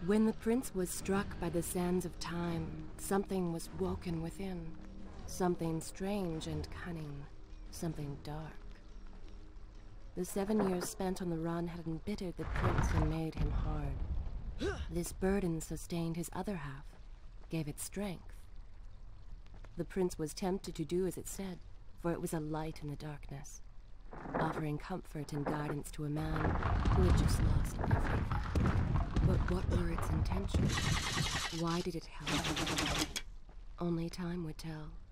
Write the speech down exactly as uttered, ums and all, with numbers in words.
When the prince was struck by the sands of time, something was woken within. Something strange and cunning. Something dark. The seven years spent on the run had embittered the prince and made him hard. This burden sustained his other half, gave it strength. The prince was tempted to do as it said, for it was a light in the darkness, offering comfort and guidance to a man who had just lost everything. But what were its intentions? Why did it help? Only time would tell.